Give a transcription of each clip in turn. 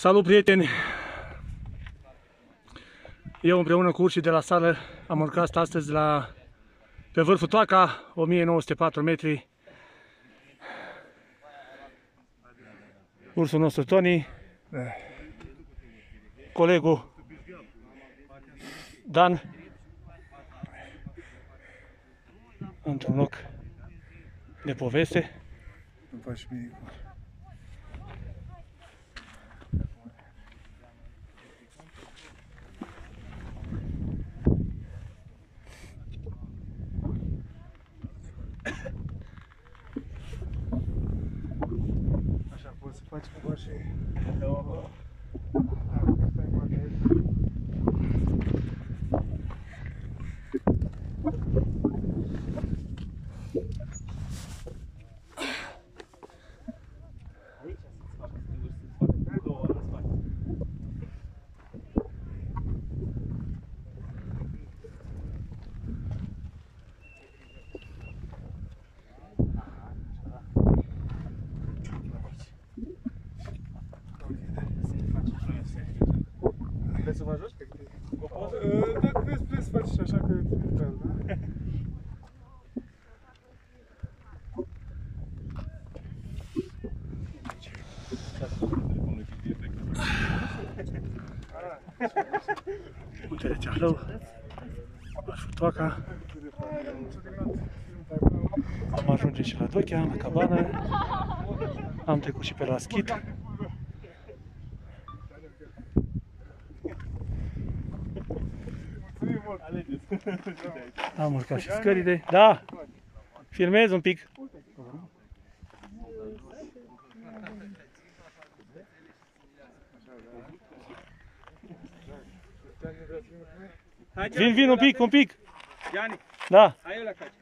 Salut, prieteni! Eu împreună cu urșii de la sală am urcat astăzi pe vârful Toaca, 1904 metri. Ursul nostru Tony, colegul Dan, într-un loc de poveste. Nu faci mie. Așa poți să faci cumva și... Vreți să vă ajut? O poză? Dacă vreți să faceți așa că... Da. Muntele Ceahlău, vârful Toaca. Am ajunge și la Dochea, la cabană. Am trecut și pe la Schit. Am urcat și scările. Da! Filmez un pic. Vin un pic. Iani, Da. hai eu la caci.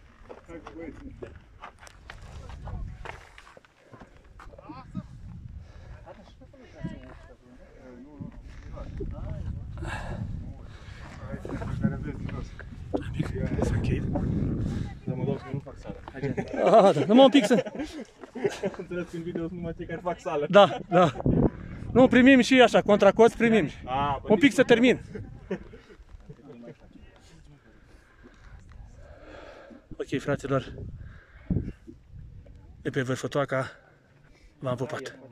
Să închei. Dar mă dau să nu fac sală. Ah, da. Numai un pic să... Înțeles în video numai cei care fac sală. Da, da. Nu, primim și așa, contracost primim. Un pic să termin. Ok, fraților. De pe vârful Toaca v-am pupat.